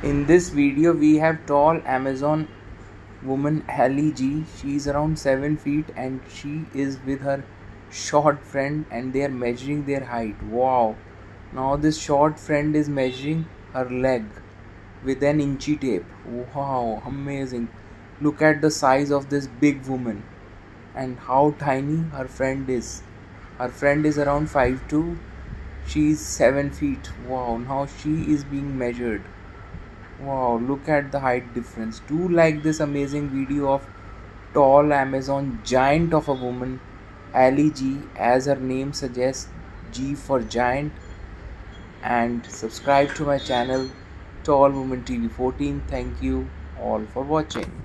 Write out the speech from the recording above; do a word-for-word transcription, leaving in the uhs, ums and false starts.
In this video, we have tall Amazon woman Ali G. She is around seven feet and she is with her short friend and they are measuring their height. Wow! Now this short friend is measuring her leg with an inchy tape. Wow! Amazing! Look at the size of this big woman and how tiny her friend is. Her friend is around five foot two. She is seven feet. Wow! Now she is being measured. Wow, look at the height difference. Do like this amazing video of tall Amazon giant of a woman, Ali G, as her name suggests, G for giant. And subscribe to my channel, Tall Woman T V fourteen. Thank you all for watching.